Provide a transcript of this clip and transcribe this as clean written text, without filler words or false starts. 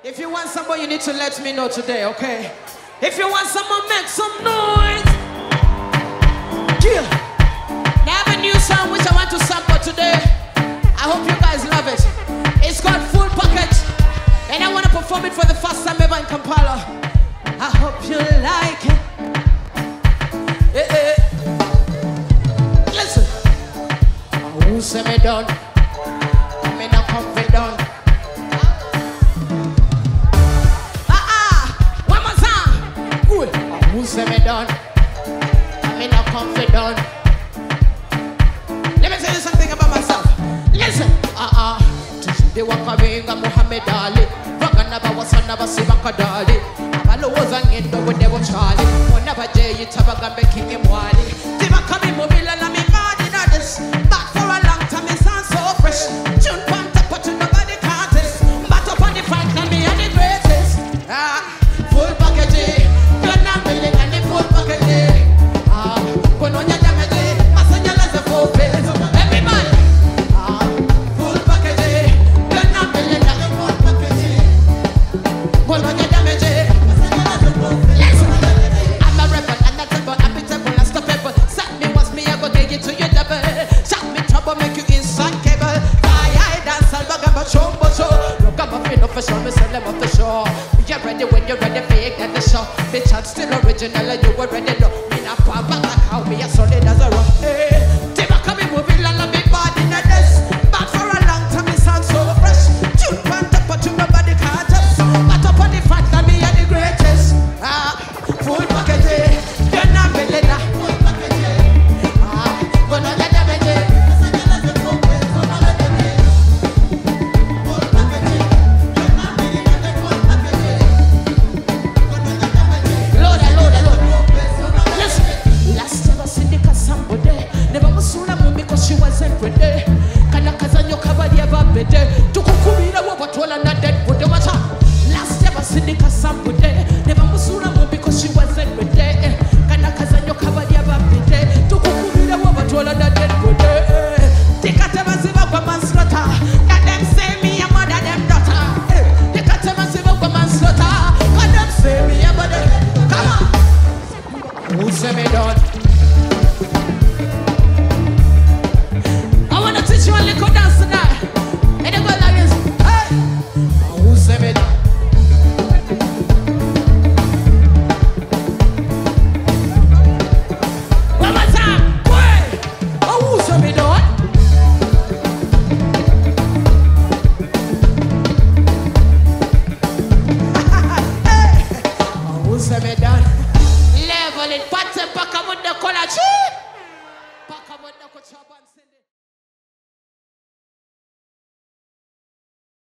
If you want someone, you need to let me know today, okay? If you want someone, make some noise. Yeah. Now I have a new song which I want to sample today. I hope you guys love it. It's called Full Package, and I want to perform it for the first time ever in Kampala. I hope you like it. Listen. Who say me done? Me not confident. One more time. Cool. Who say me done? Me not confident. Let me tell you something about myself. Listen. They walk away and Muhammad Ali. Raganaba was another Sibakadali. Abalo was an end with Devil Charlie. Whenever Jay, you tabaga making him wally. Tiba coming mobile and I'm mad in others. Back for a long time, it sounds so fresh. June Panta, but nobody can't test. But up on the fight, and me are the greatest. Full package, you're not willing and the full package. When on your damage, I send you as a full face. Everybody, full package, you're not willing and the full package. When on your damage, listen, I'm a rebel and not able, I'm beatable, I'm stoppable. Set me once me, I go take you to your double. Shot me trouble, make you inside cable. I dance, I'll bug about show, but show. Look up a fin of a show, me sell them off the show. You're ready when you're ready, fake at the show. The chat still original and you already know. Me not fall back like how me a solid as a rock. Tiba coming moving and I'm big bad in a desk. Back for a long time, it sounds so fresh. Tune panta, but you nobody can't test. But up on the front, and me are the greatest. Full package, you're not willing now. Full package, but not the damage. Last time I seen the somebody, never musula mumbi cause she wasn't ready. Kana kazanyo kabali ava bede. Tukukubira wabatola na dead wood macha. Last time I seen the somebody, never musula mumbi cause she wasn't ready. Kana kazanyo kabali ava bede. Tukukubira wabatola na dead wood. Tikatema ziva kwa manslaughter. Got them say me a mother them daughter. Tikatema ziva kwa manslaughter. Got them say me a mother. Come on. Who say me done? I wanna teach you a little dance tonight. And it goes like this. Hey! Who say me done? One more time. Wait! Who say me done? Hey! Who say me done? Level it, pattern pack up with the collar.